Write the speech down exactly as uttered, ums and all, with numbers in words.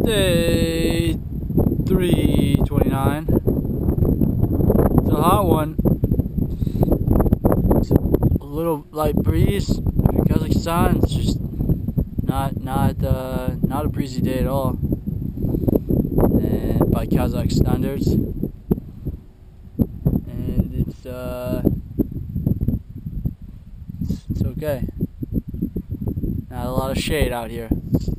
Day three twenty-nine. It's a hot one. It's a little light breeze. For Kazakhstan, it's just not not uh, not a breezy day at all. And by Kazakh standards, and it's uh, it's, it's okay. Not a lot of shade out here.